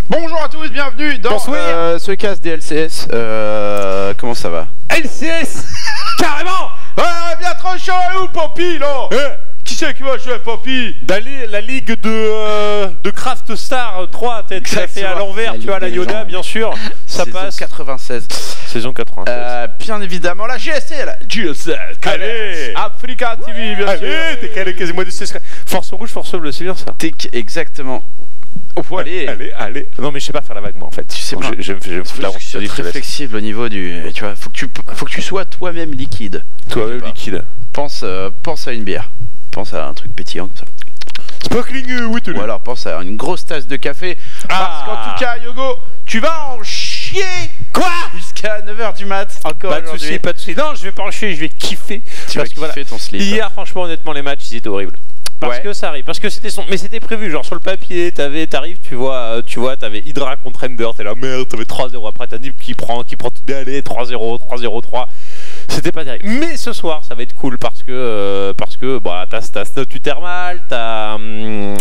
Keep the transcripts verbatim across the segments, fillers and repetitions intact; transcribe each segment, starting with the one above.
Bonjour à tous, bienvenue dans euh, ce cast des L C S. Euh, comment ça va? L C S carrément. Ouais, bien trop chaud, où Poppy là? eh Qui c'est qui va jouer Poppy? D'aller la ligue de, euh, de Craft Star trois, t'as fait à l'envers, tu vois, la Yoda, bien sûr. Ça Saison passe. quatre-vingt-seize. Saison quatre-vingt-seize. Euh, bien évidemment, la G S L. G S L. Allez. Africa T V, bien sûr. Allez, t'es calé quasiment du C S. Force rouge, force bleue, c'est bien ça. T'es exactement. Oh, allez. Allez, allez. Non, mais je sais pas faire la vague, moi, en fait. Tu sais Donc, pas. je, je, je, je me fous la honte, je C'est dis, je te très laisse. flexible au niveau du. Tu vois, faut que tu, faut que tu sois toi-même liquide. Toi-même liquide. Pense, euh, pense à une bière. Pense à un truc pétillant comme ça. Sparkling Waterloo. Ou alors pense à une grosse tasse de café. Ah. Parce qu'en tout cas, Yogo, tu vas en chier. Quoi? Jusqu'à neuf heures du mat. Encore Pas de aujourd'hui. soucis, pas de soucis. Non, je vais pas en chier, je vais kiffer. Tu vas parce que kiffer voilà, ton slip. hier, franchement, honnêtement, les matchs, ils étaient horribles. Parce Ouais. que ça arrive, parce que c'était son... Mais c'était prévu, genre sur le papier, t'avais, t'arrives, tu vois, tu vois, t'avais Hydra contre Ender, t'es là, merde, t'avais trois zéro, après t'as Nip qui prend, qui prend tout bien, allez, trois zéro, trois zéro trois, c'était pas terrible. Mais ce soir, ça va être cool parce que, euh, parce que, bah, t'as, t'as Statue Thermal, t'as, hum,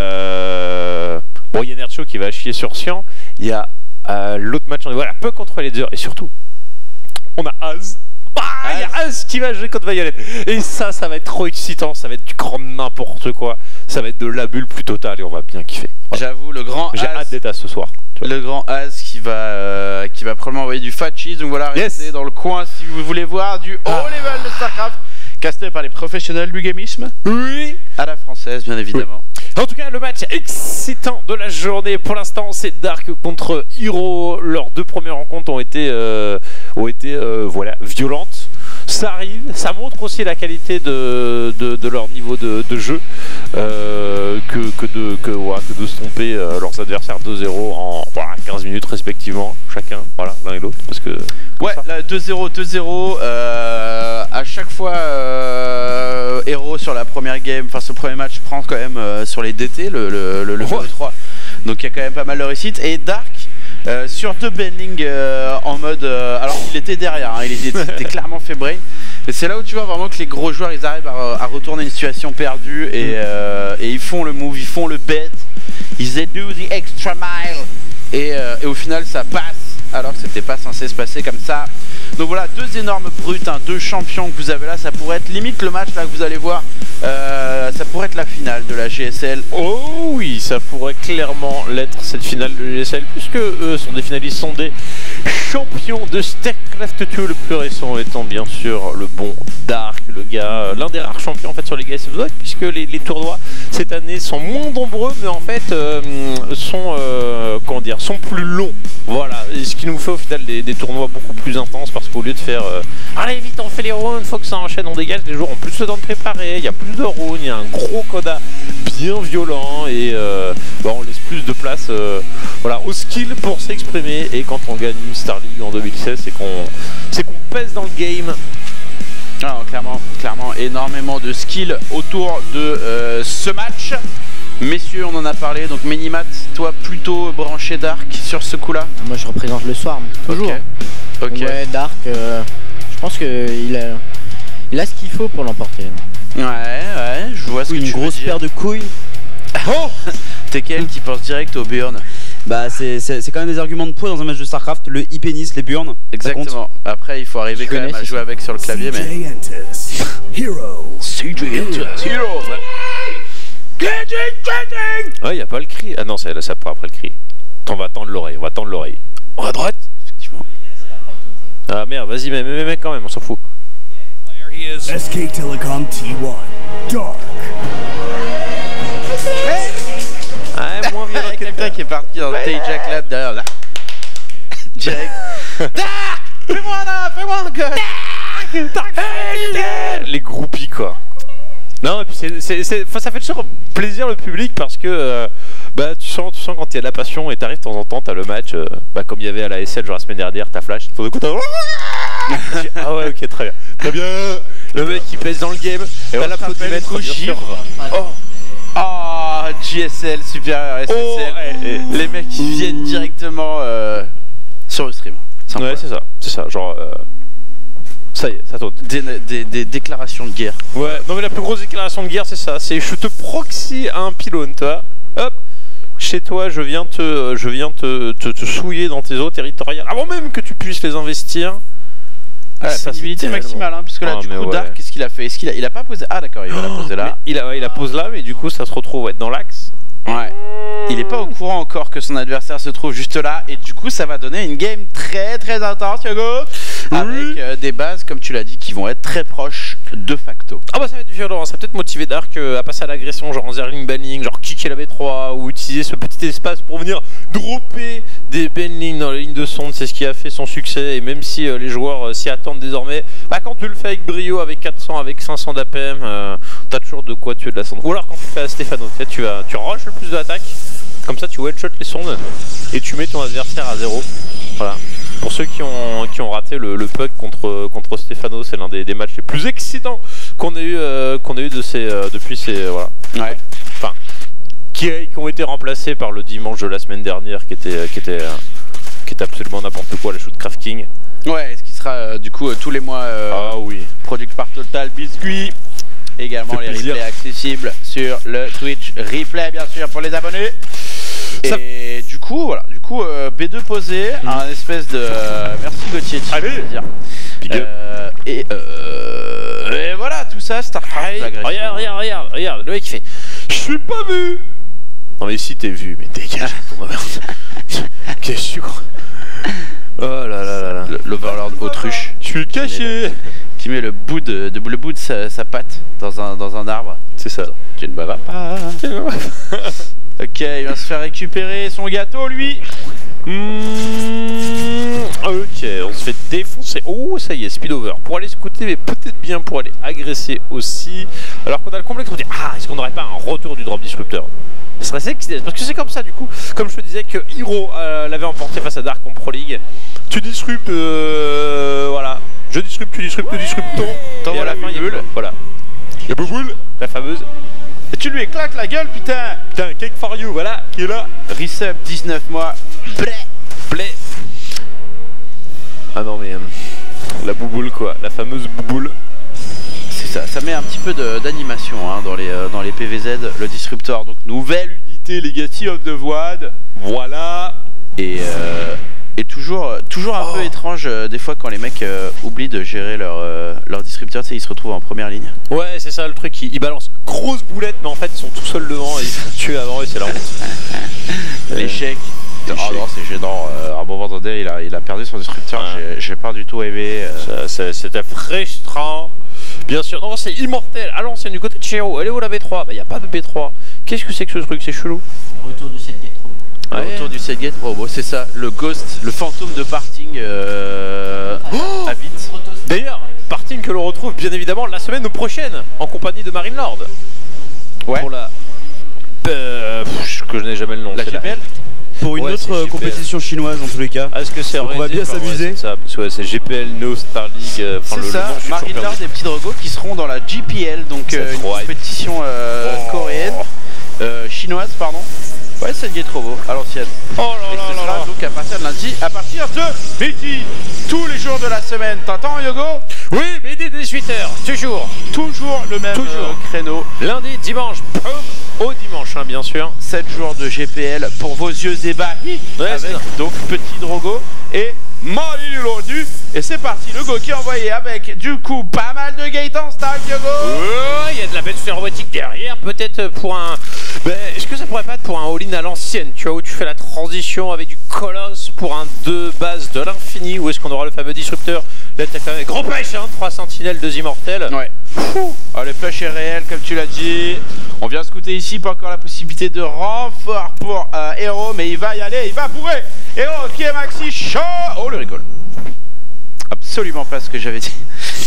euh... bon, il y a Nercho qui va chier sur Sian, il y a euh, l'autre match, on est, voilà, peu contre les deux, et surtout, on a Az. Ah, il y a Az qui va jouer contre Violet. Et ça, ça va être trop excitant. Ça va être du grand n'importe quoi. Ça va être de la bulle plus totale et on va bien kiffer. Voilà. J'avoue, le grand J'ai Az, hâte d'être à ce soir. Tu vois. le grand Az qui va, euh, qui va probablement envoyer du fat cheese. Donc voilà, Yes. restez dans le coin si vous voulez voir du haut Ah. level de StarCraft, casté par les professionnels du gamisme, Oui. à la française, bien évidemment. En tout cas, le match excitant de la journée pour l'instant, c'est Dark contre Hero. Leurs deux premières rencontres ont été, euh, ont été euh, voilà, violentes. Ça arrive, ça montre aussi la qualité de, de, de leur niveau de, de jeu euh, que, que, de, que, ouais, que de se tromper euh, leurs adversaires deux zéro en voilà, quinze minutes respectivement, chacun, voilà, l'un et l'autre. Parce que, Ouais, ça. là, deux zéro, deux zéro, euh, à chaque fois, euh, Hero sur la première game, enfin ce premier match prend quand même euh, sur les D T, le, le, le, le Ouais. V trois, donc il y a quand même pas mal de réussite. Et Dark, euh, sur deux bending euh, en mode, euh, alors qu'il était derrière, hein, il était, était clairement fait brain. Et c'est là où tu vois vraiment que les gros joueurs, ils arrivent à, à retourner une situation perdue et, euh, et ils font le move, ils font le bet, ils do the extra mile et, euh, et au final ça passe. Alors que c'était pas censé se passer comme ça. Donc voilà, deux énormes brutes, hein, deux champions que vous avez là. Ça pourrait être limite le match là que vous allez voir. Euh, ça pourrait être la finale de la G S L. Oh oui, ça pourrait clairement l'être cette finale de G S L, puisque eux sont des finalistes, sont des champions de StarCraft deux, le plus récent étant bien sûr le bon Dark, le gars, l'un des rares champions en fait sur les G S L, puisque les, les tournois cette année sont moins nombreux, mais en fait euh, sont euh, comment dire, sont plus longs. Voilà, et ce qui nous fait au final des, des tournois beaucoup plus intenses, parce qu'au lieu de faire euh, allez vite on fait les rounds, faut que ça enchaîne, on dégage, les joueurs ont plus le temps de préparer, il y a plus de rounds, il y a un gros coda bien violent et euh, bah, on laisse plus de place euh, voilà, au skill pour s'exprimer. Et quand on gagne une Star League en deux mille seize, c'est qu'on c'est qu'on pèse dans le game. Alors, clairement, clairement, énormément de skill autour de euh, ce match. Messieurs, on en a parlé. Donc Minimat, toi plutôt branché Dark sur ce coup-là. Moi je représente le Swarm, toujours. Ok. Ok. Ouais, Dark, euh, je pense qu'il a, il a ce qu'il faut pour l'emporter. Ouais, ouais, je vois ce que Une tu veux grosse dire. paire de couilles. Oh, t'es quel qui pense direct au burn? Bah c'est quand même des arguments de poids dans un match de StarCraft, le high pénis, les burns. Exactement. Après, il faut arriver Je quand connais, même à c'est jouer ça. avec sur le clavier, mais. C J enters. Hero. C J enters. Hero. Ouais, il n'y a pas le cri. Ah non, c'est là, ça pour après le cri. On va tendre l'oreille, on va tendre l'oreille. Oh, à droite. Effectivement. Ah merde, vas-y, mais, mais, mais quand même, on s'en fout. S K Telecom T un. Dark. Ah, moins Il y violent a que quelqu'un qui est parti dans le T-Jack Lab derrière là. Direct. Dark, fais-moi là, fais-moi un gun. les groupies quoi. Non, et puis c'est, c'est, c'est, enfin, ça fait toujours plaisir le public parce que euh, bah, tu sens, tu sens quand il y a de la passion et t'arrives de temps en temps, t'as le match, euh, bah, comme il y avait à la S L genre la semaine dernière, t'as flash, tout d'un coup t'as. Ah ouais, ok, très bien. Très bien. Le mec qui pèse dans le game, et t'as l'applaudimètre, bien sûr. Oh, oh, G S L supérieur S S L. Oh, eh, eh. Les mecs qui viennent directement euh, sur le stream. Sans Ouais, problème. c'est ça, c'est ça, genre. Euh... Ça y est, ça tourne. Des, des, des déclarations de guerre. Ouais, non mais la plus grosse déclaration de guerre c'est ça, c'est je te proxy un pylône, toi. Hop, chez toi, je viens te, je viens te, te, te souiller dans tes eaux territoriales avant même que tu puisses les investir. Ah, la Ça, possibilité c'est maximale, hein, puisque là, Ah, du mais coup, ouais. Dark, qu'est-ce qu'il a fait? Est-ce qu'il a, il a pas posé? Ah, d'accord, il va la poser là. Mais il, a, il la pose là, mais du coup, ça se retrouve ouais, dans l'axe. Ouais. Il est pas au courant encore que son adversaire se trouve juste là, et du coup, ça va donner une game très très intense, Hugo, avec euh, des bases, comme tu l'as dit, qui vont être très proches de facto. Ah bah ça va être violent, ça va peut-être motiver Dark euh, à passer à l'agression, genre en Zerling banning, genre kicker la B trois, ou utiliser ce petit espace pour venir dropper des banlings dans la ligne de sonde, c'est ce qui a fait son succès, et même si euh, les joueurs euh, s'y attendent désormais, bah quand tu le fais avec brio, avec quatre cents, avec cinq cents d'A P M, euh, t'as toujours de quoi tuer de la sonde. Ou alors quand tu fais à Stefano, tu, sais, tu, vas, tu rush le plus de l'attaque, comme ça tu one-shot les sondes, et tu mets ton adversaire à zéro. Voilà. Pour ceux qui ont, qui ont raté le, le puck contre, contre Stefano, c'est l'un des, des matchs les plus excitants qu'on ait eu, euh, qu'on ait eu de ces, euh, depuis ces... Euh, voilà. Ouais. Enfin, qui, qui ont été remplacés par le dimanche de la semaine dernière, qui était, qui était, euh, qui était absolument n'importe quoi, la shoot crafting. Ouais, ce qui sera euh, du coup euh, tous les mois euh, Ah oui. produit par Total Biscuit. Également Fait les plaisir. replays accessibles sur le Twitch Replay, bien sûr, pour les abonnés. Ça- Et du coup, voilà, du coup, euh, B deux posé, un espèce de. euh, merci Gauthier, tu Allez. veux dire. Big up. Euh, et, euh, et voilà, tout ça, Starcraft. Hey, l'agression. regarde, regarde, regarde, regarde, le mec il fait « Je suis pas vu !» Non mais si t'es vu, mais dégage ton merde. Qu'est-ce que tu crois? Oh là là là là. Le- L'Overlord autruche Je suis caché. qui met le bout de, de- le bout de sa, sa patte dans un, dans un arbre. C'est ça. Tu ne me vas pas. Ok, il va se faire récupérer son gâteau, lui. Mmh, ok, on se fait défoncer. Oh, ça y est, speed over. Pour aller scouter, mais peut-être bien pour aller agresser aussi. Alors qu'on a le complexe, on dit ah, est-ce qu'on n'aurait pas un retour du drop disruptor? Ce serait sexy, parce que c'est comme ça du coup. Comme je te disais que Hero euh, l'avait emporté face à Dark en Pro League. Tu disruptes, euh, voilà. Je disrupte, tu disruptes, tu disruptes ton. T'envoies Et à la la fin, il y a bulle. voilà. Il y a Bouboule, la fameuse. Et tu lui éclates la gueule, putain. Putain, cake for you, voilà, qui est là. Resub, dix-neuf mois. Bleh. Play. Ah non mais euh, la bouboule quoi, la fameuse bouboule. C'est ça, ça met un petit peu de- d'animation hein, dans, les, euh, dans les P V Z, le disruptor. Donc nouvelle unité Legacy of the Void. Voilà. Et, euh, et toujours, toujours un Oh. peu étrange euh, des fois quand les mecs euh, oublient de gérer leur, euh, leur disrupteur, tu sais, ils se retrouvent en première ligne. Ouais c'est ça le truc, ils, ils balancent grosse boulette mais en fait ils sont tout seuls devant et ils sont tués avant et c'est la honte. L'échec. Ah l'échec. non, c'est gênant. Euh, à un moment donné, il a, il a perdu son disrupteur. Ouais. J'ai- J'ai pas du tout aimé. euh. Ça, ça- C'était frustrant. Bien sûr, non c'est immortel, à l'ancienne du côté de Chero, elle est où la B trois? Bah y a pas de B trois. Qu'est-ce que c'est que ce truc, c'est chelou. Retour du set gate trop. Le Ouais. retour du Setgate, oh, bon, c'est ça, le ghost, le fantôme de parting euh, à vite. D'ailleurs, parting que l'on retrouve bien évidemment la semaine prochaine en compagnie de Marine Lord. Ouais. Pour la... Euh, pff, que je n'ai jamais le nom. La c'est G P L. Pour une Ouais, autre c'est euh, G P L. compétition chinoise en tous les cas. Ah, est-ce que c'est Donc on va organisé bien par- ouais, s'amuser. c'est ça, parce que ouais, c'est G P L, No Star League. euh, enfin, C'est le, le ça, nom, je suis Marine toujours Lord perdu. et Petit Drogo qui seront dans la G P L, donc C'est euh, une trop hype. compétition euh, Oh. coréenne, euh, chinoise, pardon. Ouais, Setgate Robo, à l'ancienne. Oh Et là ce là sera là là. donc à partir de lundi, à partir de midi, tous les jours de la semaine. T'entends, Yogo? Oui, mais dès dix-huit heures, toujours. Toujours le même Toujours. euh, créneau. Lundi, dimanche, boum, au dimanche, hein, bien sûr. sept jours de G P L pour vos yeux ébahis, Ouais, c'est avec ça. donc Petit Drogo et Molly Lodu. Et c'est parti, le go qui est envoyé avec du coup pas mal de Gaëtan Stark, Yogo. Oh, il y a de la bête ferrotique derrière, peut-être pour un... Ben, est-ce que ça pourrait pas être pour un all-in à l'ancienne, tu vois, où tu fais la transition avec du colosse pour un deux bases de l'infini, ou est-ce qu'on aura le fameux disrupteur? Là, t'as quand même gros pêche, hein, trois sentinelles, deux immortels. Ouais. Oh, le push est réel, comme tu l'as dit. On vient scouter ici, pas encore la possibilité de renfort pour euh, Hero, mais il va y aller, il va bourrer. Hero qui est maxi chaud. Oh, le rigole. Absolument pas ce que j'avais dit.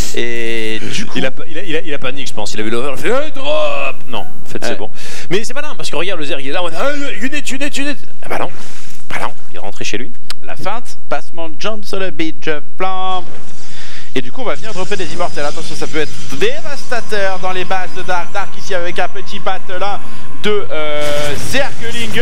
Et du coup, Il a, il, a, il, a, il a paniqué, je pense. Il a vu l'over, il a fait hey, drop. Non, en fait, c'est Ouais. bon. Mais c'est malin parce que regarde, le Zer, il est là, on a unit, unit, unit. Ah bah non, bah non, il est rentré chez lui. la feinte, passement de jump sur le beat, jump plan. Et du coup, on va venir dropper des immortels. Attention, ça peut être dévastateur dans les bases de Dark. Dark ici avec un petit patelin de euh, Zergling.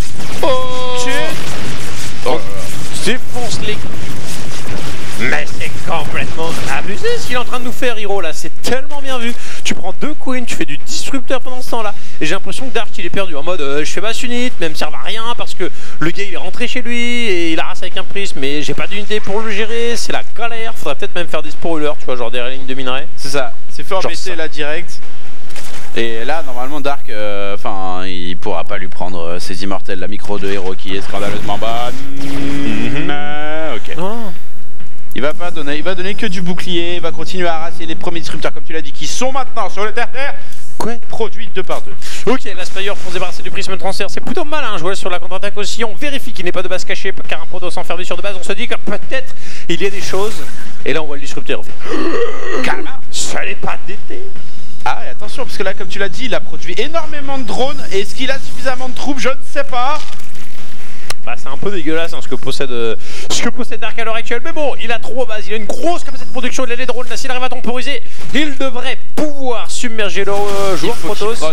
Oh, Tu- oh. Défonce les. Mais c'est complètement abusé ce qu'il est en train de nous faire, Hiro là, c'est tellement bien vu. Tu prends deux queens, tu fais du disrupteur pendant ce temps-là, et j'ai l'impression que Dark il est perdu en mode euh, je fais basse unit, mais elle me sert à rien parce que le gars il est rentré chez lui et il a rassé avec un prisme, mais j'ai pas d'unité pour le gérer, c'est la galère. Faudrait peut-être même faire des spoilers, tu vois, genre des lignes de minerais. C'est ça, c'est fait embêter là direct. Et là, normalement, Dark, enfin, euh, il pourra pas lui prendre euh, ses immortels. La micro de héros qui est scandaleusement bonne. Mmh, euh, ok. Oh. Il va pas donner, il va donner que du bouclier. Il va continuer à raser les premiers disrupteurs, comme tu l'as dit, qui sont maintenant sur le terre-terre. Quoi? Produits deux par deux. Ok, la Spire pour se débarrasser du prisme transfert, c'est plutôt malin. Je vois sur la contre-attaque aussi. On vérifie qu'il n'est pas de base cachée, car un proto s'enferme sur de base. On se dit que peut-être il y a des choses. Et là, on voit le disrupteur. On fait calme, ça n'est pas d'été. Ah, et attention, parce que là, comme tu l'as dit, il a produit énormément de drones. Et est-ce qu'il a suffisamment de troupes? Je ne sais pas. Bah, c'est un peu dégueulasse hein, ce, que possède, euh, ce que possède Dark à l'heure actuelle. Mais bon, il a trop base, il a une grosse capacité de production. Il a les drones. Là, s'il arrive à temporiser, il devrait pouvoir submerger le euh, joueur Protoss. Oh,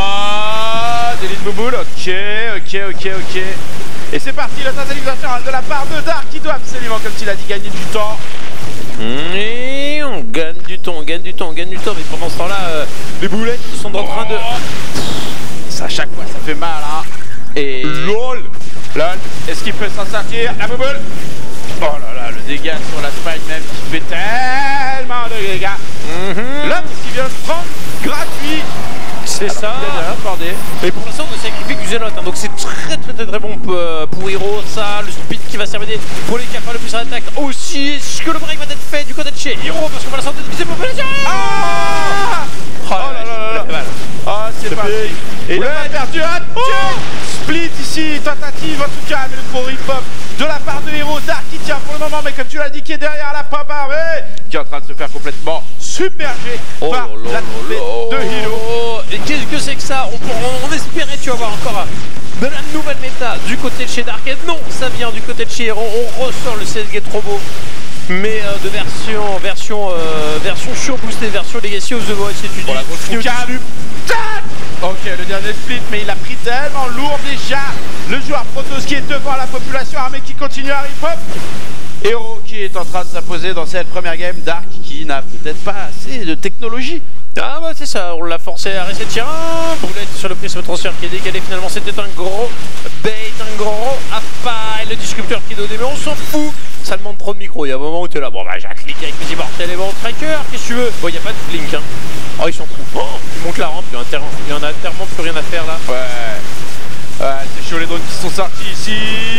Délit de bouboule. Ok, ok, ok, ok. Et c'est parti, le sensibilisation de la part de Dark qui doit absolument, comme tu l'as dit, gagner du temps. Et on gagne du temps, on gagne du temps, on gagne du temps. Mais pendant ce temps-là, euh, les boulettes sont en train de... Ça, à chaque fois, ça fait mal, hein. Et... LOL. LOL. Est-ce qu'il peut s'en sortir? La bouboule. Oh là là, le dégât sur la spine même qui fait tellement de dégâts. Mm-hmm. L'homme qui vient de prendre gratuit. C'est ça. Mais pour l'instant, on ne sacrifie que du Zénote, hein, donc c'est très très très très bon pour Hiro. Ça, le speed qui va servir pour les capables le plus à l'attaque aussi. Est-ce que le break va être fait du côté de chez Hiro? Parce qu'on va la sortir de diviser population. Ah oh là là là là. Ah, c'est parti. Et il a perdu un split ici, tentative en tout cas, avec le gros rip-hop de la part de Hiro. Dark qui tient pour le moment, mais comme tu l'as dit, qui est derrière la pop armée, qui est en train de se faire complètement submerger oh par là la poupée de Hiro. Et qu'est-ce que c'est que ça? on, on, on espérait, tu vas voir, encore de la nouvelle méta du côté de chez Dark. Et non, ça vient du côté de chez Hiro. On ressort le C S G trop beau, mais euh, de version version euh, version surboostée, version Legacy of the Void. C'est une la grosse ok, le dernier split, mais il a pris tellement lourd déjà. Le joueur Protoss qui est devant la population armée qui continue à rip-hop. Hero qui est en train de s'imposer dans cette première game. Dark qui n'a peut-être pas assez de technologie. Ah bah c'est ça, on l'a forcé à rester tir. Boulette sur le prisme transfert qui est décalé. Finalement c'était un gros bait, un gros appareil. Le disrupteur qui est donné, mais on s'en fout. Ça demande trop de micro, il y a un moment où tu es là. Bon bah j'ai cliqué avec mes immortels et bon tracker, qu'est-ce que tu veux? Bon, il n'y a pas de blink hein. Oh ils s'en foutent. Oh, tu montes la rampe, il y en a tellement plus rien à faire là. Ouais. Ouais, c'est chaud les drones qui sont sortis ici.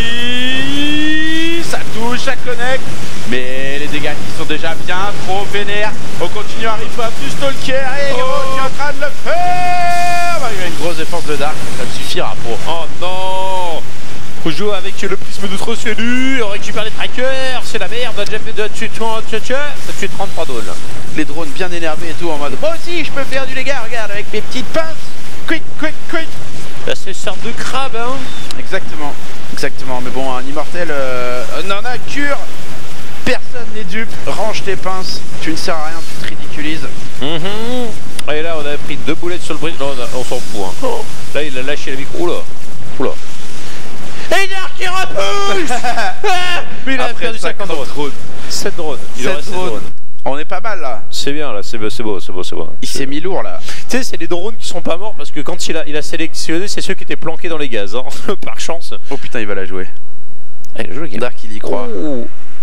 Ça touche, ça connecte. Mais les dégâts qui sont déjà bien trop vénères. On continue à rip-hop du Stalker et Hero oh. qui est en train de le faire. Bah, il y a une grosse défense de Dark, ça ne suffira pour. Oh non. On joue avec le prisme d'outre-cielu, on récupère les trackers, c'est la merde, on a déjà fait de tuer, ça tue trente-trois drones. Les drones bien énervés et tout en mode moi aussi je peux faire du dégât, regarde avec mes petites pinces. Quick, quick, quick. Là c'est une sorte de crabe hein. Exactement, exactement, mais bon un immortel euh, n'en a cure. Personne n'est dupe, range tes pinces, tu ne sers à rien, tu te ridiculises. Mm-hmm. Et là on avait pris deux boulettes sur le bridge, non on, on s'en fout hein. Oh. Là il a lâché la micro, oula, oula. Et Dark qui repousse. Mais il a perdu cinquante drones. sept drones. Il sept reste drones. drones. On est pas mal là. C'est bien là, c'est beau, c'est beau, c'est beau, c'est beau. Il s'est mis lourd là. Tu sais, c'est les drones qui sont pas morts parce que quand il a, il a sélectionné, c'est ceux qui étaient planqués dans les gaz, hein, par chance. Oh putain, il va la jouer. Ah, il a joué, Dark il y croit. Oh.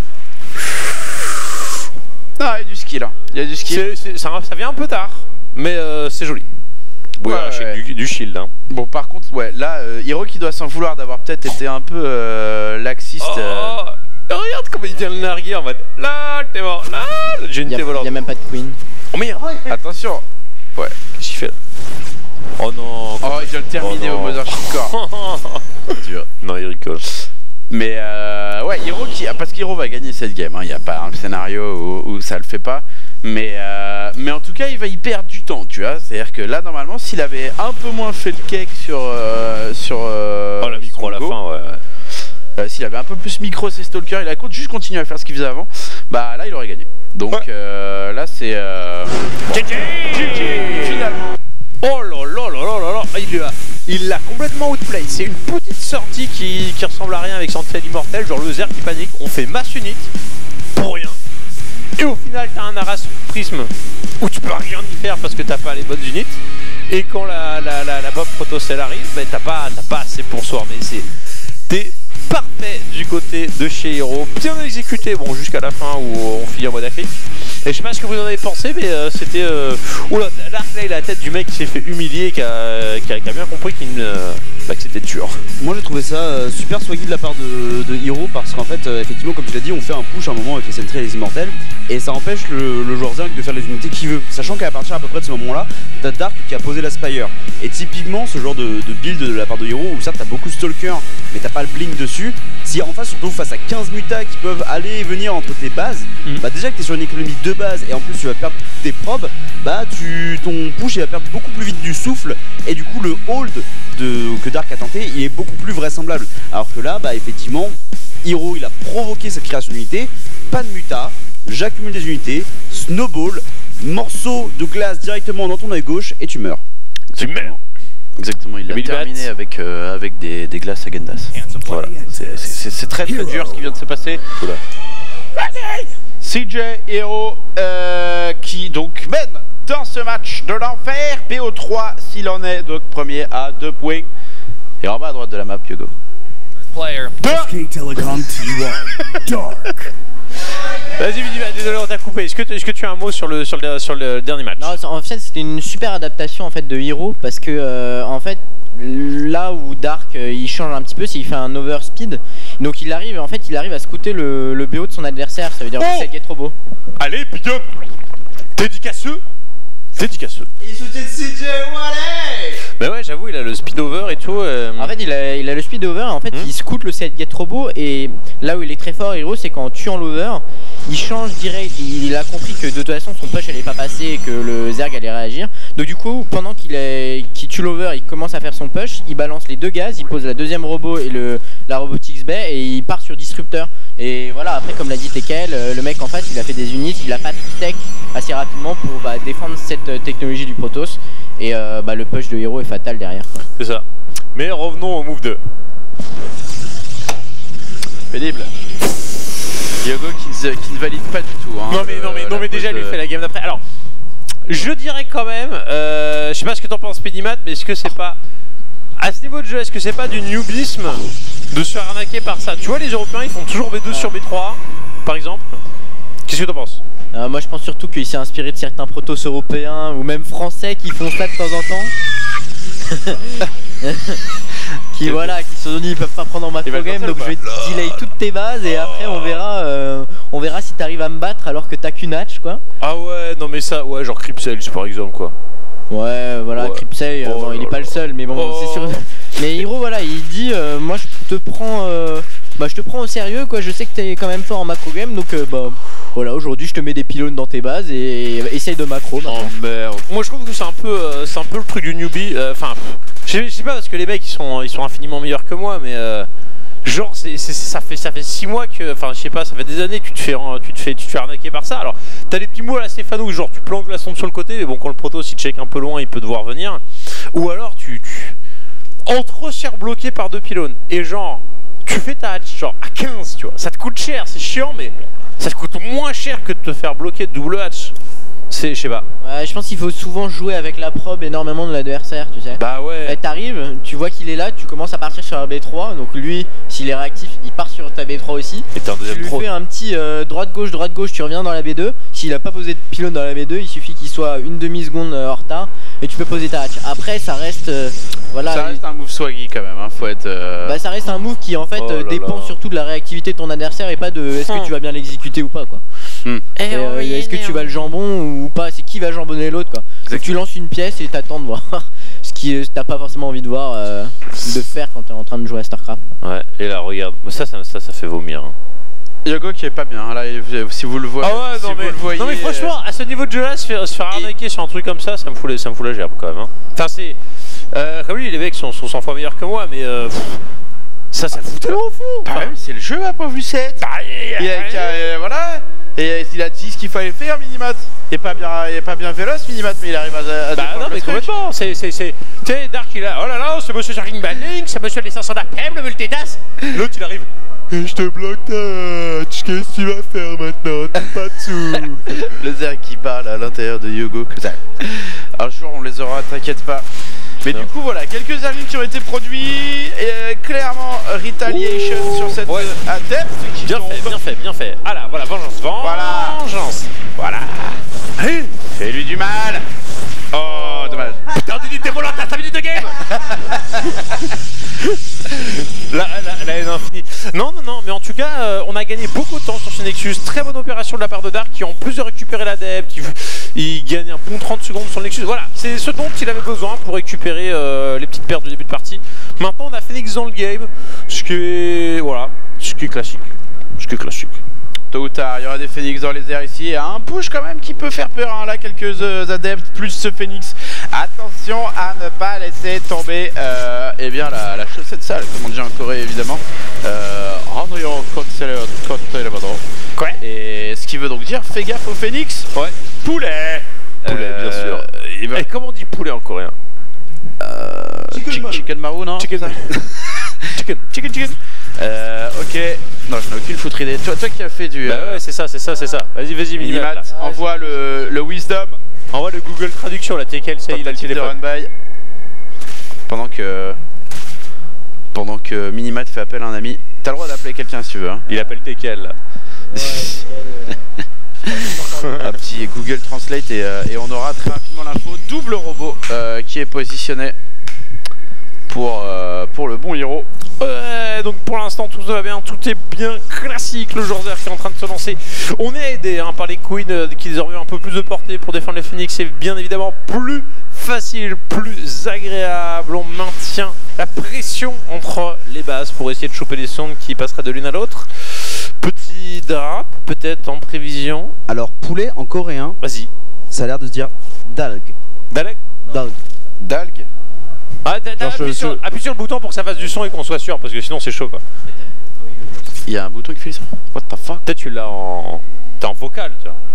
Ah, il y a du skill. Hein. Il y a du skill. C'est, c'est, ça, ça vient un peu tard, mais euh, c'est joli. Ouais, ouais, ouais. Du, du shield. Hein. Bon, par contre, ouais, là, euh, Hiro qui doit s'en vouloir d'avoir peut-être été un peu euh, laxiste. Oh, euh... Regarde comment il vient le narguer en mode là, t'es mort, là, j'ai une volante. Il y a même pas de queen. Oh merde, attention. Ouais, qu'est-ce qu'il fait là? Oh non. Oh, il vient le terminer oh, au Mothership Core. Non, il rigole. Mais euh, ouais, Hiro qui. Parce qu'Hiro va gagner cette game, il hein, n'y a pas un scénario où, où ça le fait pas. Mais, euh, mais en tout cas, il va y perdre du temps, tu vois. C'est-à-dire que là, normalement, s'il avait un peu moins fait le cake sur. Euh, sur euh, oh, la micro à la go, fin, ouais. Euh, s'il avait un peu plus micro ses stalkers, il a juste continué à faire ce qu'il faisait avant, bah là, il aurait gagné. Donc ouais. euh, là, c'est. Euh, bon. G G finalement. Oh là là là là là là, il l'a il l'a complètement outplay. C'est une petite sortie qui, qui ressemble à rien avec Sentinel immortel, genre le Zer qui panique. On fait masse unique pour rien. final t'as un Aras Prism où tu peux rien y faire parce que t'as pas les bonnes unités. Et quand la, la, la, la Bob Protocell arrive, bah, t'as pas, t'as pas assez pour swarmer. C'est t'es parfait du côté de chez Hero, bien exécuté, bon jusqu'à la fin où on finit en mode Afrique. Et je sais pas ce que vous en avez pensé, mais euh, c'était... Euh... Oula, Dark là il a la tête du mec qui s'est fait humilier, qui a, qui a, qui a bien compris qu'il, euh, bah, que c'était dur. Moi j'ai trouvé ça euh, super swaggy de la part de, de Hero parce qu'en fait euh, effectivement comme tu l'as dit on fait un push à un moment avec les Sentry et les Immortels et ça empêche le, le joueur Zerg de faire les unités qu'il veut, sachant qu'à partir à peu près de ce moment là t'as Dark qui a posé la Spire et typiquement ce genre de, de build de la part de Hero où ça t'as beaucoup de Stalker mais t'as pas le blink dessus, si en face surtout face à quinze mutas qui peuvent aller et venir entre tes bases, mmh. bah déjà que t'es sur une économie de base et en plus tu vas perdre tes probes, bah tu, ton push il va perdre beaucoup plus vite du souffle et du coup le hold de, que Dark a tenté il est beaucoup plus vraisemblable, alors que là bah effectivement Hero il a provoqué cette création d'unités, pas de muta, j'accumule des unités, snowball, morceau de glace directement dans ton œil gauche et tu meurs. Tu meurs. Exactement, il l'a terminé avec, euh, avec des, des glaces à Gendas. Voilà, c'est très très dur ce qui vient de se passer. Oula. C J Hero euh, qui donc mène dans ce match de l'enfer. B O trois s'il en est, donc premier à deux points. Et en bas à droite de la map, Yogo. Player. S K Telecom T un. Dark. Vas-y Minimat, désolé on t'a coupé. Est-ce que, est que tu as un mot sur le, sur le, sur le dernier match? Non, en fait c'était une super adaptation en fait de Hero parce que euh, en fait là où Dark euh, il change un petit peu, c'est qu'il fait un overspeed. Donc il arrive en fait il arrive à scouter le, le B O de son adversaire, ça veut dire oh que c'est trop beau. Allez pick up. Dédicaceux. Dédicaceux. Il soutient C J, allez. Bah ouais j'avoue il a le speed over et tout. Euh... En fait il a, il a le speed over, en fait hmm. il scoute le set get robot et là où il est très fort Hero c'est qu'en tuant l'over il change direct, il, il a compris que de toute façon son push allait pas passer et que le Zerg allait réagir. Donc du coup pendant qu'il qu tue l'over il commence à faire son push, il balance les deux gaz, il pose la deuxième robot et le, la robotics bay et il part sur disrupteur. Et voilà après comme l'a dit Tekel, le mec en face il a fait des unités, il a pas tout tech assez rapidement pour bah, défendre cette technologie du Protoss. Et euh, bah, le push de Hero est fatal derrière. C'est ça. Mais revenons au move deux. Pénible. Yogo qui, qui ne valide pas du tout. Hein, non mais, non mais, non mais déjà de... lui fait la game d'après. Alors, je dirais quand même, euh, je sais pas ce que t'en penses Pédimat, mais est-ce que c'est pas, à ce niveau de jeu, est-ce que c'est pas du newbisme de se faire arnaquer par ça? Tu vois les Européens ils font toujours B deux sur B trois par exemple. Qu'est-ce que t'en penses? Euh, moi je pense surtout qu'il s'est inspiré de certains protos européens ou même français qui font ça de temps en temps. qui voilà, qui se sont dit ils peuvent pas prendre en macro game donc je vais te delay toutes tes bases et après on verra euh, on verra si t'arrives à me battre alors que t'as qu'une hatch quoi. Ah ouais non mais ça ouais genre Cripsage par exemple quoi. Ouais voilà ouais. Cripsage oh, bon, il est pas le seul mais bon oh. c'est sûr. Mais Hero voilà il dit euh, moi je te prends euh, bah je te prends au sérieux quoi, je sais que t'es quand même fort en macro game donc euh, bah voilà aujourd'hui je te mets des pylônes dans tes bases et, et essaye de macro maintenant. Oh merde. Moi je trouve que c'est un peu euh, c'est un peu le truc du newbie, enfin euh, je sais pas parce que les mecs ils sont ils sont infiniment meilleurs que moi mais euh, genre c'est ça fait ça fait six mois que enfin je sais pas ça fait des années que tu te fais tu te fais tu te fais arnaquer par ça. Alors t'as des petits mots à la Stéphano genre tu planques la sonde sur le côté mais bon quand le proto s'il check un peu loin il peut devoir venir ou alors tu, tu... entre cher bloqué par deux pylônes et genre tu fais ta hatch genre à quinze tu vois, ça te coûte cher, c'est chiant mais ça te coûte moins cher que de te faire bloquer de double hatch. C'est, je sais pas. Ouais, je pense qu'il faut souvent jouer avec la probe énormément de l'adversaire, tu sais. Bah ouais. T'arrives, tu vois qu'il est là, tu commences à partir sur la B trois, donc lui, s'il est réactif, il part sur ta B trois aussi. Et un tu lui pro. fais un petit euh, droite-gauche, droite-gauche, tu reviens dans la B deux. S'il a pas posé de pylône dans la B deux, il suffit qu'il soit une demi-seconde euh, en retard et tu peux poser ta hatch. Après, ça reste... Euh, voilà, ça reste un move swaggy quand même, hein. Faut être... Euh... Bah ça reste un move qui en fait oh euh, dépend là. surtout de la réactivité de ton adversaire et pas de est-ce que tu vas bien l'exécuter ou pas quoi. Hmm. Euh, est-ce que tu vas le jambon ou pas, c'est qui va jambonner l'autre quoi. Donc tu lances une pièce et t'attends de voir ce qui t'as pas forcément envie de voir euh, de faire quand t'es en train de jouer à StarCraft. Ouais et là regarde, ça ça, ça, ça fait vomir hein. Yogo qui est pas bien là, si vous le voyez. Ah ouais, non, si mais, vous le voyez, non mais franchement à ce niveau de jeu là se faire, se faire arnaquer et... sur un truc comme ça ça me fout, les, ça me fout la gerbe quand même hein. Enfin c'est... Euh, comme lui les mecs sont, sont cent fois meilleurs que moi mais euh, pff, ça ça fout tellement fou. Bah enfin, ouais, c'est le jeu à pauvre Lucette. Bah, il a, il a, euh, voilà. Et il a dit ce qu'il fallait faire Minimat. Il est pas bien, il est pas bien véloce Minimat mais il arrive à, à bah non mais complètement. C'est c'est c'est tu sais Dark il a oh là là c'est monsieur Sharking Banding, c'est monsieur les cinq cents d'A P M le multitask. L'autre il arrive Et je te bloque touch, qu'est-ce que tu vas faire maintenant? T'as pas de sous. Le Zerg qui parle à l'intérieur de Yogo. Que ça. Un jour on les aura, t'inquiète pas. Mais non. Du coup voilà, quelques Zerglings qui ont été produits. Et euh, clairement Retaliation Ouh, sur cette ouais. euh, adepte qui bien tombe. fait, bien fait, bien fait. Ah là, voilà, vengeance, vengeance. Voilà. Vengeance. Voilà. Hey, fais-lui du mal. Oh, dommage. Putain d'unité volante à cinq minutes de game. La, la, la haine infinie. Non, non, non, mais en tout cas, euh, on a gagné beaucoup de temps sur ce Nexus. Très bonne opération de la part de Dark qui, en plus de récupérer l'adepte, il, il gagne un bon trente secondes sur le Nexus. Voilà, c'est ce dont il avait besoin pour récupérer euh, les petites pertes du début de partie. Maintenant, on a Phoenix dans le game, ce qui est, voilà, ce qui est classique. Ce qui est classique. Tôt ou tard, il y aura des Phoenix dans les airs ici. Et un push quand même qui peut faire peur. Hein. Là, quelques euh, adeptes plus ce Phoenix. Attention à ne pas laisser tomber euh, eh bien, la, la chaussette sale, comme on dit en Corée évidemment. Euh, Quoi Et ce qui veut donc dire, fais gaffe au Phoenix. Ouais. Poulet. Poulet, euh, bien sûr. Et, ben... et comment on dit poulet en coréen? euh, Chicken, chicken maru, non? Chicken. Chicken. Chicken, chicken. Euh, ok. Non, je n'ai aucune foutre idée. Toi, toi qui as fait du. Bah euh... ouais, c'est ça, c'est ça, c'est ça. Vas-y, vas-y, Minimat. Envoie le, le Wisdom. Envoie le Google Traduction, la T K L, ça il a le téléphone. By. Pendant que. Pendant que Minimat fait appel à un ami. T'as le droit d'appeler quelqu'un si tu veux. Hein. Il appelle T K L là. Un petit Google Translate et, euh, et on aura très rapidement l'info. Double robot euh, qui est positionné pour, euh, pour le bon héros. Ouais, donc pour l'instant tout va bien, tout est bien classique. Le Jorzer qui est en train de se lancer. On est aidé hein, par les Queens euh, qui désormais ont un peu plus de portée pour défendre les Phoenix. C'est bien évidemment plus facile, plus agréable. On maintient la pression entre les bases pour essayer de choper des sondes qui passeraient de l'une à l'autre. Petit drap, peut-être en prévision. Alors poulet en coréen, vas-y. Ça a l'air de se dire dalg. Dalg. Dalg. Dalg. Ah, appuie, sur, appuie sur le bouton pour que ça fasse du son et qu'on soit sûr, parce que sinon c'est chaud quoi. Il y a un bouton qui fait ça. What the fuck? Peut-être tu l'as en... T'es en vocal, tu vois.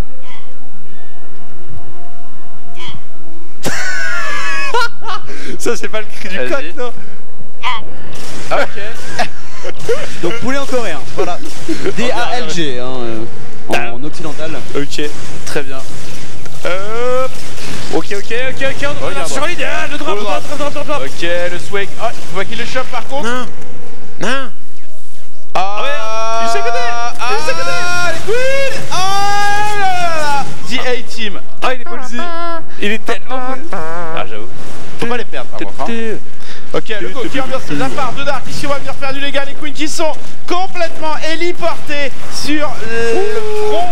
Ça c'est pas le cri du coq, non? Ok. Donc poulet en coréen, voilà. D A L G hein, euh, en, en occidental. Ok, très bien. Euh... Ok, ok, ok, ok, on regarde sur l'idéal, le drop, le drop, drop, drop, drop. Ok, le swing. Oh, faut pas qu'il le chope par contre. Non. Non. Ah, ouais, il s'est connecté. Ah, il s'est connecté. Les Queens. Oh là là là. The A-Team. Ah, il est policy. Il est tellement. Ah, j'avoue. Faut pas les perdre par contre. Hein. Ok, le go qui ambiance de la part de Dark. Ici, on va venir faire du légal. Les Queens qui sont complètement héliportés sur le front.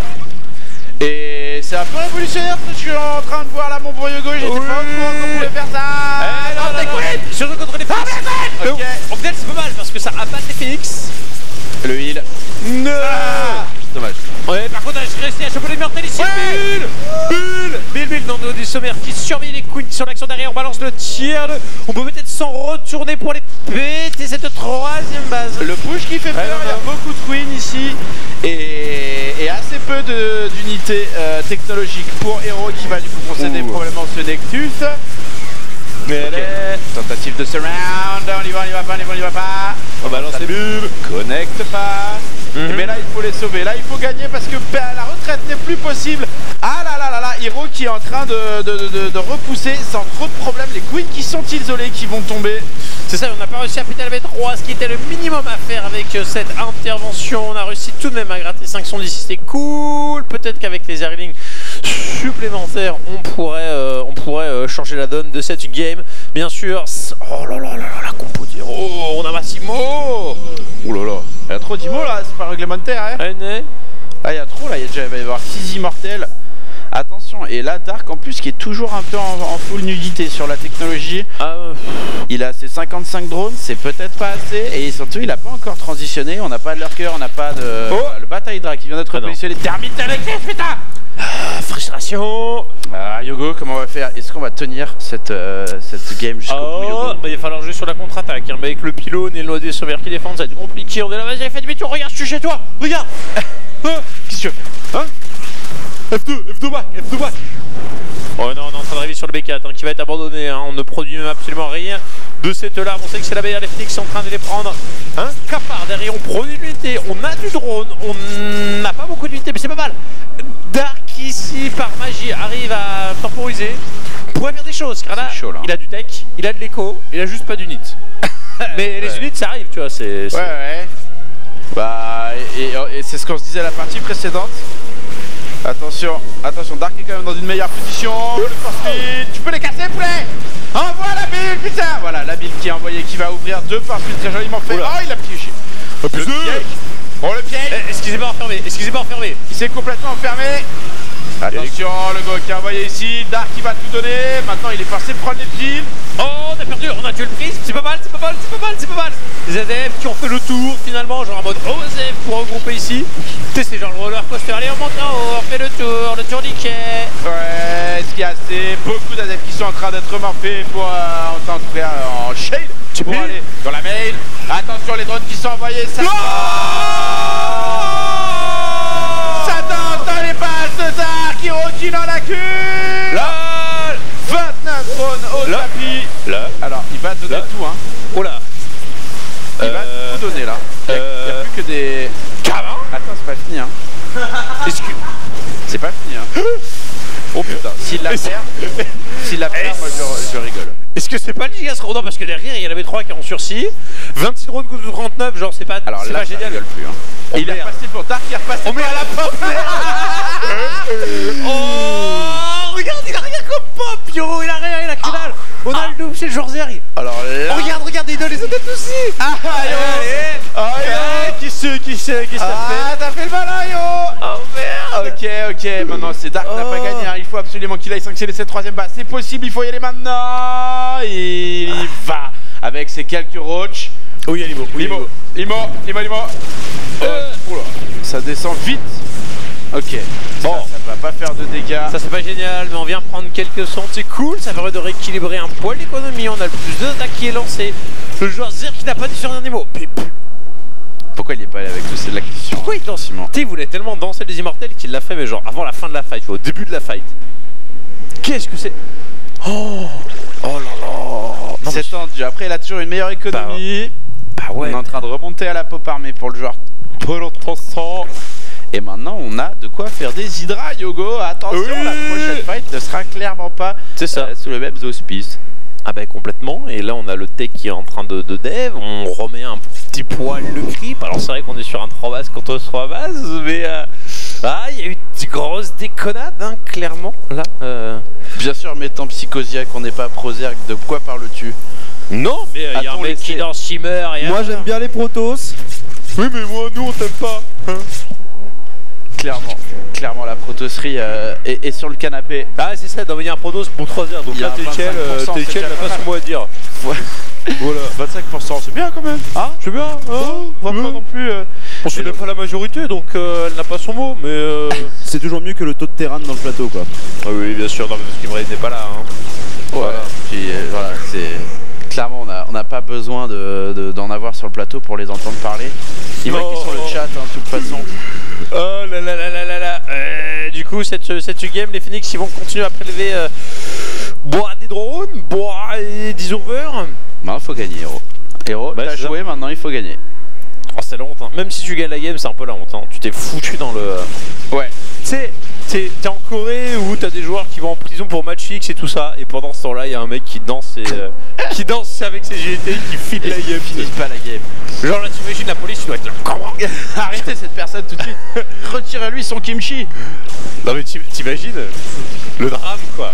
Et c'est un peu révolutionnaire ce que je suis en train de voir là, mon bon Yogo. J'étais oui. pas au courant qu'on pouvait faire ça. Eh non, non, non, non. Surtout contre les Phoenix. Ah, okay. Au final, c'est pas mal parce que ça abatte les Phoenix. Le heal. Non. Ah, dommage. Ouais, par contre, j'ai réussi à choper les mortels ici. Ouais. Bulle Bulle Bulle Bulle dans le dos du sommaire qui surveille les Queens sur l'action derrière. On balance le tiers. On peut peut-être s'en retourner pour les péter cette troisième base. Le push qui fait peur. Ouais, il y a beaucoup de Queens ici. Et, et assez peu d'unités euh, technologiques pour Hero qui va du coup procéder Ouh. probablement ce Nectus. Mais okay. Tentative de surround, on y va, on y va pas, on y va, on y va pas. On balance les bulbes. Connecte pas. Mm-hmm. Mais là il faut les sauver, là il faut gagner parce que bah, la retraite n'est plus possible. Ah là là là là, Hero qui est en train de, de, de, de repousser sans trop de problèmes. Les Queens qui sont isolés, qui vont tomber. C'est ça, on n'a pas réussi à péter la V trois, ce qui était le minimum à faire avec cette intervention. On a réussi tout de même à gratter cinq sons d'ici, c'est cool. Peut-être qu'avec les airlings supplémentaires, on pourrait, euh, on pourrait euh, changer la donne de cette game. Bien sûr, oh là là là là, la compo d'Hero, oh, on a Massimo. Oh là là, il y a trop d'Imo là, c'est pas réglementaire. Hein. Ah, il y a trop là, il, y a déjà, il va y avoir six immortels. Attention, et là Dark en plus qui est toujours un peu en, en full nudité sur la technologie. Ah, euh... Il a ses cinquante-cinq drones, c'est peut-être pas assez. Et surtout il a pas encore transitionné, on n'a pas de lurker, on n'a pas de... Oh le bataille Drake qui vient d'être ah positionné. Termite avec les putain. Ah, frustration. Ah Yogo, comment on va faire? Est-ce qu'on va tenir cette, euh, cette game jusqu'au oh, bout Yogo? Bah, il va falloir jouer sur la contre-attaque, hein, avec le pylône et le sauver qui défendent, ça va être compliqué. On est là, vas-y fais demi-tour, regarde, je suis chez toi, regarde. Qu'est-ce que tu veux? Hein? F deux, F deux back, F deux back. Oh non, on est en train driver sur le B quatre hein, qui va être abandonné. Hein. On ne produit même absolument rien de cette larme. On sait que c'est la meilleure. Les Phoenix sont en train de les prendre. Un cafard derrière. On produit de l'unité. On a du drone. On n'a pas beaucoup d'unités, mais c'est pas mal. Dark ici, par magie, arrive à temporiser. Pourrait faire des choses. Car là, chaud, là. il a du tech, il a de l'écho, il a juste pas d'unit. Mais les Ouais. unités, ça arrive, tu vois. C'est. Ouais, ouais. Bah, et, et- et c'est ce qu'on se disait à la partie précédente. Attention, attention, Dark est quand même dans une meilleure position. Le force speed, tu peux les casser, poulet. Envoie la bille, putain. Voilà, la bille qui est envoyée, qui va ouvrir deux force speed très joliment fait. Oula. Oh, il a piégé. Le piège. Oh, le piège. Eh, excusez-moi, enfermé, excusez-moi, enfermé. Il s'est complètement enfermé. Attention, le go qui est envoyé ici. Dark qui va tout donner. Maintenant, il est forcé de prendre les piles. Oh, on a perdu, on a tué le prisme, c'est pas mal, c'est pas mal, c'est pas mal, c'est pas mal. Les A D M qui ont fait le tour finalement, genre en mode O S F pour regrouper ici. Tu sais, c'est genre le roller coaster, allez, on monte en haut, on fait le tour, le tourniquet. Ouais, ce qu'il y a, c'est beaucoup d'adeptes qui sont en train d'être morphés pour euh, en tant que en shade pour peux- aller dans la mail. Attention, les drones qui sont envoyés, ça ça danse dans les bases de Dark, Hiroji dans la cul. Là, vingt-neuf drones au Là. tapis. là, Alors, il va donner Là. tout, hein. oh là. Il Euh, va tout donner là. Il n'y a, euh, il y a plus que des. Carrément. Attends, c'est pas fini, hein. Est-ce que. C'est pas fini, hein. Oh putain, s'il la Est-ce- perd, s'il la perd, moi je, je rigole. Est-ce que c'est pas le giga oh, non, parce que derrière il y en avait trois qui ont sursis. vingt-six drones contre trente-neuf, genre c'est pas, Alors c'est là, pas ça génial. rigole plus, hein. Oh, Et il est merde. repassé pour Dark, il est repassé On pour met à la pop. Oh, regarde, il a rien comme pop, yo, il a rien, il a que dalle. On a le double chez le joueur Zerg. Alors là. Oh, regarde, regarde, il donne les autres aussi. Ah, Allez, allez. Ah, Eh, qui c'est, qui c'est, qui ça fait? Ah, t'as fait le malin, yo. Oh merde. Ok, ok, maintenant c'est Dark n'a pas Oh. gagné, hein. Il faut absolument qu'il aille sanctionner cette troisième base. C'est possible, il faut y aller maintenant. Il y va avec ses quelques roaches. Oui, Limo, oui, Limo, Limo, Limo, Limo. Euh. Oh, oula, ça descend vite. Ok, Bon. ça, ça va pas faire de dégâts. Ça c'est pas génial, mais on vient prendre quelques cents, c'est cool, ça permet de rééquilibrer un poil d'économie, on a le plus d'attaque qui est lancé. Le joueur Zerg qui n'a pas dit sur un niveau. Pourquoi il est pas allé avec nous? C'est de la question. Pourquoi il danse? Ciment. Tu sais, il voulait tellement danser les immortels qu'il l'a fait, mais genre avant la fin de la fight, tu vois, au début de la fight. Qu'est-ce que c'est? Oh, oh là là. Il s'est tendu. Après, il a toujours une meilleure économie. Bah On est en train de remonter à la pop armée pour le joueur Polotosan. Et maintenant, on a de quoi faire des hydras, Yogo. Attention, Oui. la prochaine fight ne sera clairement pas C'est ça. euh, sous le même auspice. Ah bah complètement, et là on a le tech qui est en train de, de dev, on remet un petit poil le creep, alors c'est vrai qu'on est sur un trois bases contre trois bases, mais euh, ah il y a eu de grosses déconnades hein, clairement là. Euh... Bien sûr, mettant Psychosiac, on n'est pas Prozerg, de quoi parles-tu? Non mais il y a un A-t-on mec qui laissé- dans Shimmer et Moi un- j'aime bien les Protoss. Oui mais moi nous on t'aime pas hein. Clairement, clairement, la protosserie euh, est, est sur le canapé. Ah c'est ça, il y a un Protoss pour trois heures, donc Il y a là un Tekel, vingt-cinq pour cent, c'est Tekel n'a déjà pas pas son mot à dire. Ouais. Voilà. vingt-cinq pour cent, c'est bien quand même. Ah, c'est bien, hein, On va pas ouais. non plus. euh, On se Et n'est donc- pas la majorité, donc euh, elle n'a pas son mot, mais euh... C'est toujours mieux que le taux de terrain dans le plateau quoi. ah oui bien sûr, non mais parce qu'Imre n'est pas là hein. Voilà. Puis euh, voilà, c'est clairement on a on n'a pas besoin de de- d'en avoir sur le plateau pour les entendre parler. Ils voient Non. qu'ils sont sur le chat, hein, de toute façon. Oh là là là là là là euh, Du coup cette, cette game les Phoenix ils vont continuer à prélever euh, boire des drones, boire des dissolvers. Maintenant, faut gagner, héros. Héros, Bah, t'as c'est ça. joué, maintenant il faut gagner. Oh c'est la honte hein. Même si tu gagnes la game c'est un peu la honte hein. Tu t'es foutu dans le... Ouais. Tu sais, t'es t'es en Corée où t'as des joueurs qui vont en prison pour match fixe et tout ça, et pendant ce temps-là il y a un mec qui danse et, euh, qui danse avec ses G T qui file la game. Finis pas la game. Genre là t'imagines la police, tu dois être là. Arrêtez cette personne tout de suite. Retirez-lui son kimchi. Non mais t'im- t'imagines le drame quoi.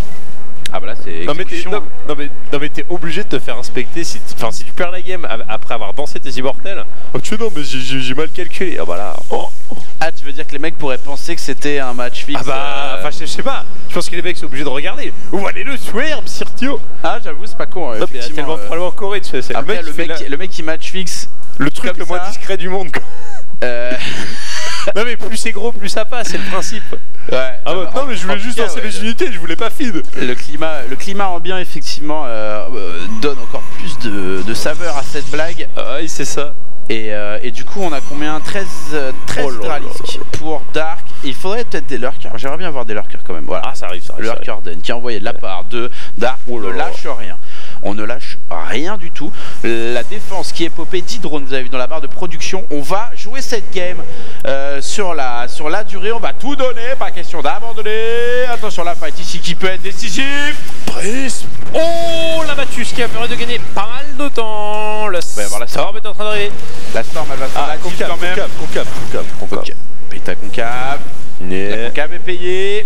Ah bah là c'est Non mais t'es exécution, non, hein. non mais, non mais t'es obligé de te faire inspecter si, t- enfin, si tu perds la game av- après avoir dansé tes immortels. Oh tu sais non mais j'ai- j'ai j'ai mal calculé. Ah bah là. Oh. Ah, tu veux dire que les mecs pourraient penser que c'était un match fixe? Ah bah euh, enfin je je sais pas. Je pense que les mecs sont obligés de regarder. Ou allez le swerve Sirtio. Ah, j'avoue, c'est pas con. Non mais il y a effectivement, tellement de euh, problèmes en Corée tu sais. c'est- Le Après, mec, le qui fait mec, la- le mec qui match fixe. le truc comme le moins ça. discret du monde quoi. Euh... Non mais plus c'est gros plus ça passe, c'est le principe. Ouais. Ah bah, en- non mais je en voulais tout juste cas, lancer ouais, les le- unités, je voulais pas feed. Le climat, le climat ambiant effectivement euh, euh, donne encore plus de, de saveur à cette blague. Ah oui c'est ça. Et, euh, et du coup on a combien? treize, euh, treize Oh là là hydralisques pour Dark. il faudrait peut-être des lurkers. J'aimerais bien avoir des lurkers quand même. Voilà. Ah, ça arrive, ça arrive. Le ça arrive. lurker Den qui est envoyé de la part de Dark. On ne lâche rien. On ne lâche rien du tout. La défense qui est popée, dix drones, vous avez vu dans la barre de production. On va jouer cette game euh, sur, la, sur la durée. On va tout donner, pas question d'abandonner. Attention, la fight ici qui peut être décisive. Prisme. Oh, la Matus qui a permis de gagner pas mal de temps. Le Ouais, voilà, ça. Storm est en train d'arriver. La Storm, elle va faire Ah, la diff concave, quand même. concave, concave, concave, concave. Ok, Beta concave. La Yeah. concave est payée.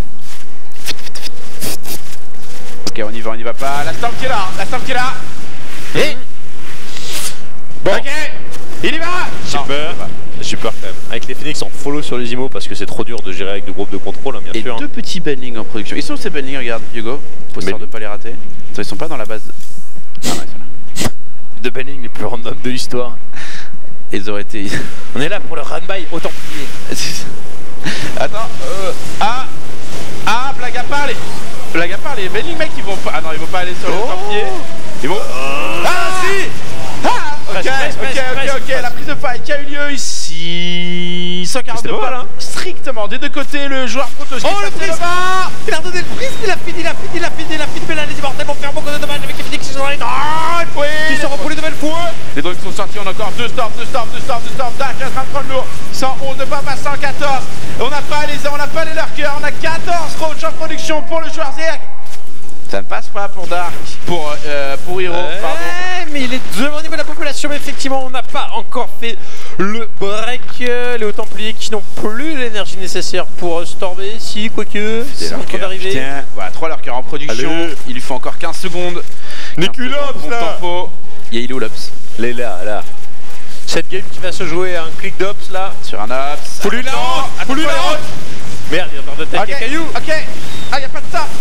Ok, on y va, on y va pas. La Storm qui est là, la Storm qui est là. Et Bon. ok, il y va. J'ai Non, peur. il y va. J'ai peur quand même. Avec les Phoenix en follow sur les imos parce que c'est trop dur de gérer avec deux groupes de contrôle, hein, bien Et sûr. deux petits bendings en production. Ils sont où ces bendings, regarde, Hugo. Pour Bending. de pas les rater. Attends, ils sont pas dans la base. De... Ah ouais, ils sont là. Deux bendings les plus random de l'histoire. Ils auraient été. On est là pour le run-by autant plier. Attends, euh. Ah Ah, blague à part les. Blague à part les bendings, mec, ils vont pas. Ah non, ils vont pas aller sur le Oh. templier. Ils vont. Ah si. Ah ok, Presque, presque, ok, presque, ok, presque, ok, la prise de fight qui a eu lieu ici. cent quarante-deux C'était pas pas, mal, hein. strictement des deux côtés, le joueur Protoss. Oh, le prisme. Il a redonné le prisme, il a fini, il a fini, il a fini, il a fini. Mais là, les immortels vont faire beaucoup de dommages avec les Phoenix qui sont dans les Ah, il faut qui seront pour les nouvelles fois. Les drones sont sortis, on a encore deux storms, deux storms, deux storms, deux storms. Dark est en train de prendre lourd. cent onze de Papa, cent quatorze. On n'a pas les on n'a pas les lurkers. On a quatorze roaches en production pour le joueur Zerg. Ça ne passe pas pour Dark. Pour, euh, pour Hero, pardon. Ouais, mais il est devant au niveau de la population, mais effectivement, on n'a pas encore fait le break. Euh, Les Hauts-Templiers qui n'ont plus l'énergie nécessaire pour euh, stormer. Si, quoique, Des c'est en train lurkers, d'arriver. putain. Voilà, trois lurkers en production. Allez. Il lui faut encore quinze secondes. Niculops, quinze secondes, bon là. tempo. Il y a Iloulops Elle est là, là. Cette game qui va se jouer à un clic d'ops là. sur un ops. Faut lui la Attention, rendre, faut lui la attention, rendre. Merde, il est en train de Ok, taquer Caillou. ok. Ah, y'a pas de ça.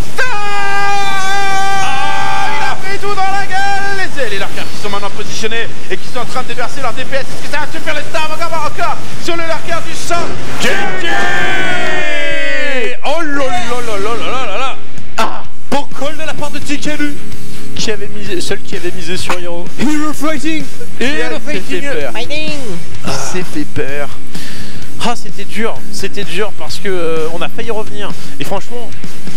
Ah, il a fait tout dans la gueule. Les, les lurkers qui sont maintenant positionnés et qui sont en train de déverser leur D P S. Est-ce que ça va te faire les stars encore, encore sur le lurker du sang? G G. Oh là là là là là là là. Ah, bon call de la part de Tikelu qui avait misé, seul qui avait misé sur Hero. Hero fighting. Hero fighting. Fighting. Il s'est fait peur. Ah, c'était dur, c'était dur parce que euh, on a failli revenir. Et franchement,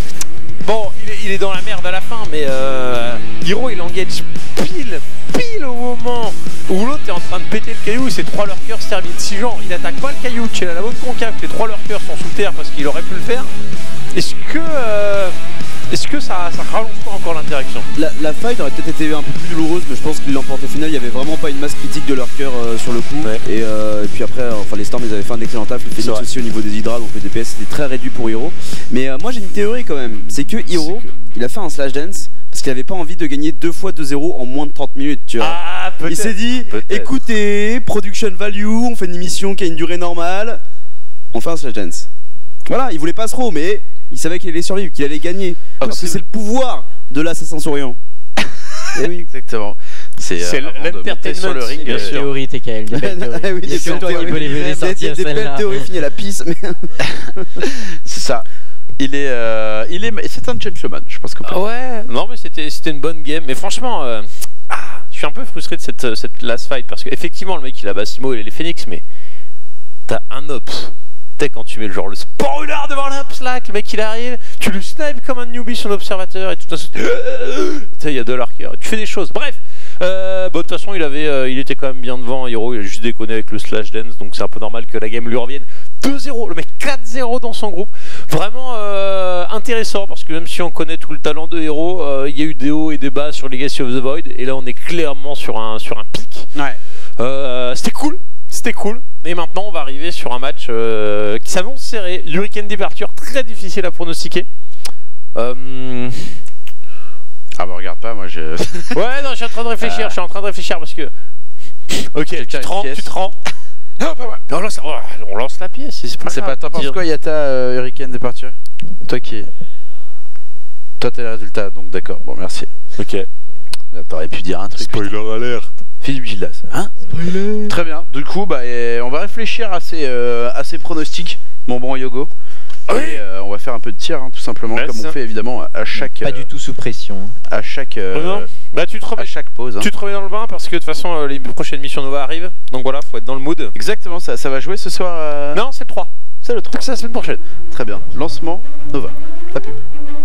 bon, il est, il est dans la merde à la fin, mais euh, Hero il engage pile, pile au moment où l'autre est en train de péter le caillou. Ses trois lurkers se terminent. Si genre il attaque pas le caillou, qu'il a la bonne concave, que les trois lurkers sont sous terre parce qu'il aurait pu le faire. Est-ce que, euh, est-ce que ça, ça rallonge pas encore l'interaction? La, la fight aurait peut-être été un peu plus douloureuse, mais je pense qu'il l'emporte au final. Il y avait vraiment pas une masse critique de leur cœur euh, sur le coup. Ouais. Et, euh, et puis après, euh, enfin les Storms ils avaient fait un excellent taf. Le Phoenix vrai. aussi au niveau des Hydra, donc le D P S était très réduit pour Hero. Mais euh, moi j'ai une théorie quand même, c'est que Hero, il a fait un slash dance parce qu'il avait pas envie de gagner deux fois deux zéro en moins de trente minutes, tu vois. Ah, peut-être. Il s'est dit, Peut-être. écoutez, production value, on fait une émission qui a une durée normale, on fait un slash dance. Voilà, il voulait pas trop, mais il savait qu'il allait survivre, qu'il allait gagner. Parce que c'est le pouvoir de l'assassin souriant. Et oui. Exactement. C'est C'est euh, avant de monter sur le ring. bien euh, sûr. Théorie, T K L. Des belles théories. Ah oui, Il y a des que belles toi qui théories. peux les les Des- sortir, des- des belles celles-là. théories finies à la pisse. Mais... C'est ça. Il est, euh, il est, c'est un gentleman. Je pense qu'on peut. Ah ouais. Non mais c'était c'était une bonne game. Mais franchement, euh, ah, je suis un peu frustré de cette, cette last fight parce qu'effectivement le mec il a Bassimo et les Phoenix, mais t'as un ops. Tu sais quand tu mets le genre le spoiler devant l'ops là, que le mec il arrive, tu le snipes comme un newbie son observateur et tout ça. Tu sais il y a de l'arcade. Tu fais des choses. Bref. Euh, bon, de toute façon, il avait, euh, il était quand même bien devant. Hero, il a juste déconné avec le slash dance, donc c'est un peu normal que la game lui revienne. deux zéro, le mec quatre zéro dans son groupe. Vraiment euh, intéressant parce que même si on connaît tout le talent de Hero, euh, il y a eu des hauts et des bas sur Legacy of the Void, et là on est clairement sur un, sur un pic. Ouais. Euh, c'était cool, c'était cool. Et maintenant, on va arriver sur un match euh, qui s'annonce serré. Hurricane Departure, très difficile à pronostiquer. Euh... Ah bah regarde pas, moi je. Ouais, non, je suis en train de réfléchir, Euh. je suis en train de réfléchir parce que. Ok, tu Quelqu'un te rends, une pièce. tu te rends. Non, pas moi. On lance, on lance la pièce, c'est pas C'est grave. pas. T'en penses Dire- quoi, Yata, euh, Hurricane Departure? Toi qui. Toi t'as les résultats, donc d'accord. Bon, merci. Ok. Là, t'aurais pu dire un truc. Spoiler alerte. Philippe Gildas, hein? Spoiler. Très bien. Du coup, bah, et on va réfléchir à ces, euh, à ces pronostics, mon bon Yogo. Oui. Et euh, on va faire un peu de tir, hein, tout simplement, Merci. comme on fait évidemment à chaque. Pas euh, du tout sous pression. À chaque. euh, Non. Bah, tu te remets. à chaque pause. hein. Tu te remets dans le bain parce que de toute façon, euh, les prochaines missions Nova arrivent. Donc voilà, faut être dans le mood. Exactement, ça, ça va jouer ce soir. euh, Non, c'est le trois. C'est le trois. C'est la semaine prochaine. Très bien. Lancement, Nova. La pub.